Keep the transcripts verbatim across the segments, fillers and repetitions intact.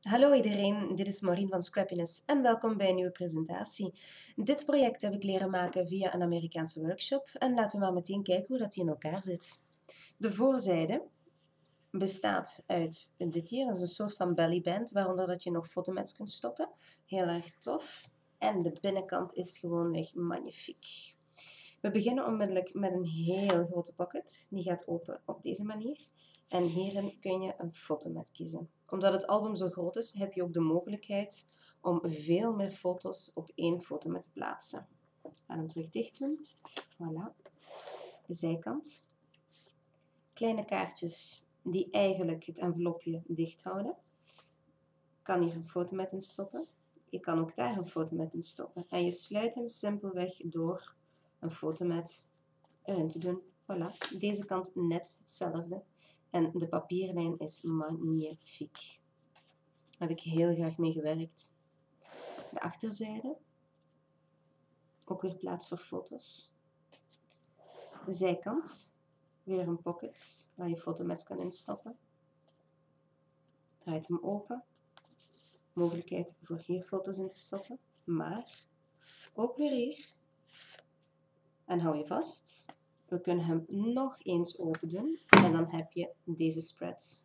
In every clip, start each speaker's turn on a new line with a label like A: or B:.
A: Hallo iedereen, dit is Maureen van Scrappiness en welkom bij een nieuwe presentatie. Dit project heb ik leren maken via een Amerikaanse workshop en laten we maar meteen kijken hoe dat die in elkaar zit. De voorzijde bestaat uit dit hier, dat is een soort van bellyband waaronder dat je nog fotomats kunt stoppen. Heel erg tof. En de binnenkant is gewoonweg magnifiek. We beginnen onmiddellijk met een heel grote pocket. Die gaat open op deze manier. En hierin kun je een fotomat kiezen. Omdat het album zo groot is, heb je ook de mogelijkheid om veel meer foto's op één fotomat te plaatsen. We gaan hem terug dicht doen. Voilà. De zijkant. Kleine kaartjes die eigenlijk het envelopje dicht houden. Ik kan hier een fotomat in stoppen. Je kan ook daar een fotomat in stoppen. En je sluit hem simpelweg door een fotomat erin te doen. Voilà. Deze kant net hetzelfde. En de papierlijn is magnifiek. Daar heb ik heel graag mee gewerkt. De achterzijde. Ook weer plaats voor foto's. De zijkant. Weer een pocket waar je fotomats kan instoppen. Draait hem open. Mogelijkheid voor hier foto's in te stoppen. Maar ook weer hier. En hou je vast. We kunnen hem nog eens open doen. En dan heb je deze spreads.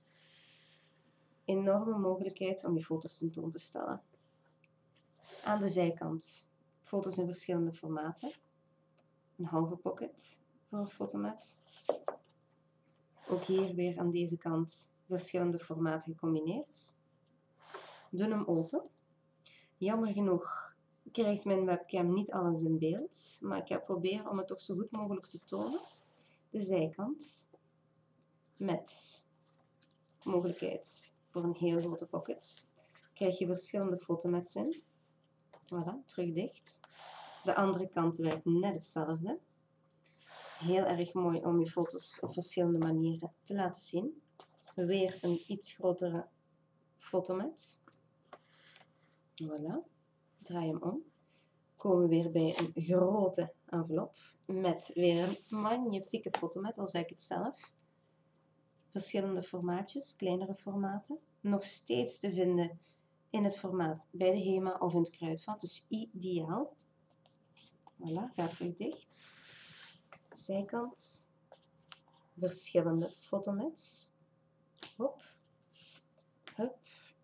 A: Enorme mogelijkheid om je foto's tentoon te stellen. Aan de zijkant foto's in verschillende formaten. Een halve pocket voor een fotomat. Ook hier weer aan deze kant verschillende formaten gecombineerd. Doe hem open. Jammer genoeg krijgt mijn webcam niet alles in beeld, maar ik ga proberen om het toch zo goed mogelijk te tonen. De zijkant met mogelijkheid voor een heel grote pocket. Krijg je verschillende fotomats in. Voilà, terug dicht. De andere kant werkt net hetzelfde. Heel erg mooi om je foto's op verschillende manieren te laten zien. Weer een iets grotere fotomat. Voilà. Draai hem om. Komen we weer bij een grote envelop met weer een magnifieke fotomat, al zeg ik het zelf. Verschillende formaatjes, kleinere formaten. Nog steeds te vinden in het formaat bij de HEMA of in het kruidvat, dus ideaal. Voilà, gaat weer dicht. Zijkant. Verschillende fotomats. Hop. Hup.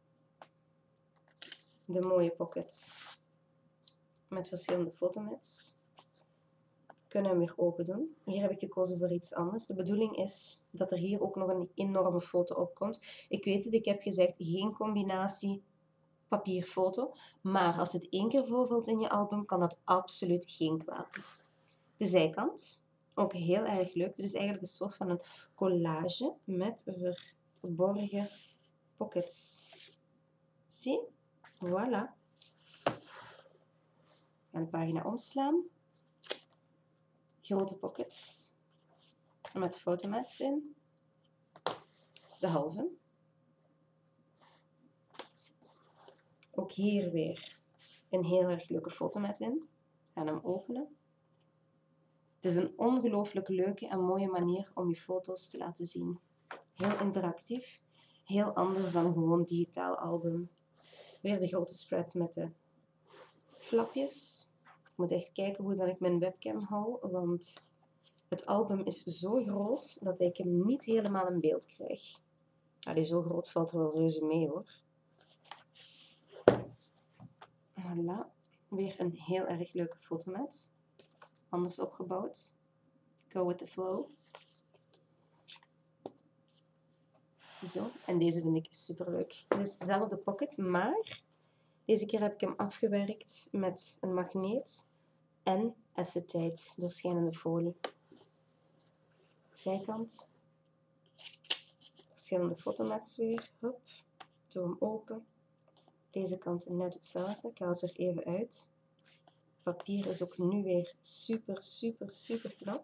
A: De mooie pocket met verschillende fotomats. Kunnen we hem weer open doen. Hier heb ik gekozen voor iets anders. De bedoeling is dat er hier ook nog een enorme foto op komt. Ik weet het, ik heb gezegd geen combinatie papier-foto. Maar als het één keer voorvalt in je album, kan dat absoluut geen kwaad. De zijkant. Ook heel erg leuk. Dit is eigenlijk een soort van een collage met verborgen pockets. Zie? Voilà. Ik ga de pagina omslaan. Grote pockets met fotomats in. De halve. Ook hier weer een heel erg leuke fotomat in. Gaan hem openen. Het is een ongelooflijk leuke en mooie manier om je foto's te laten zien. Heel interactief. Heel anders dan een gewoon digitaal album. Weer de grote spread met de flapjes. Ik moet echt kijken hoe dat ik mijn webcam hou, want het album is zo groot dat ik hem niet helemaal in beeld krijg. Allee, zo groot valt er wel reuze mee hoor. Voilà. Weer een heel erg leuke fotomat. Anders opgebouwd. Go with the flow. Zo, en deze vind ik super leuk. Het is dezelfde pocket, maar deze keer heb ik hem afgewerkt met een magneet en acetate, doorschijnende folie. Zijkant. Verschillende fotomats weer. Hop. Doe hem open. Deze kant net hetzelfde. Ik haal ze er even uit. Het papier is ook nu weer super, super, super knap.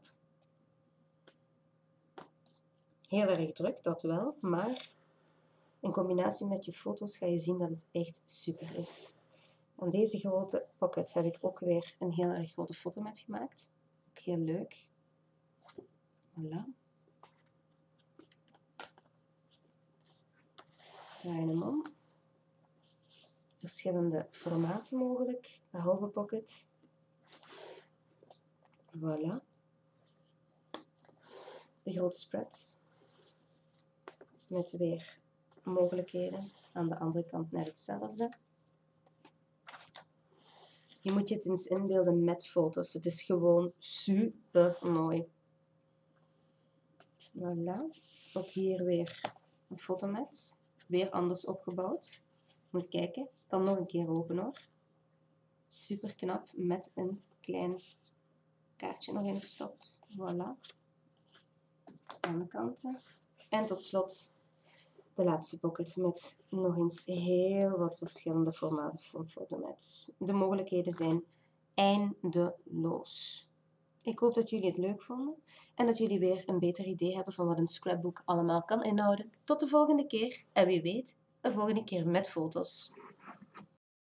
A: Heel erg druk, dat wel, maar in combinatie met je foto's ga je zien dat het echt super is. Aan deze grote pocket heb ik ook weer een heel erg grote fotomat gemaakt. Ook heel leuk. Voilà. Draai hem om. verschillende formaten mogelijk. De halve pocket. Voilà. De grote spread. Met weer mogelijkheden. Aan de andere kant net hetzelfde. Je moet je het eens inbeelden met foto's. Het is gewoon super mooi. Voilà. Ook hier weer een fotomat. Weer anders opgebouwd. Moet kijken. Ik kan nog een keer open hoor. Super knap. Met een klein kaartje nog in verstopt. Voilà. Aan de kanten. En tot slot de laatste pocket met nog eens heel wat verschillende formaten van fotomats. De mogelijkheden zijn eindeloos. Ik hoop dat jullie het leuk vonden en dat jullie weer een beter idee hebben van wat een scrapbook allemaal kan inhouden. Tot de volgende keer en wie weet, een volgende keer met foto's.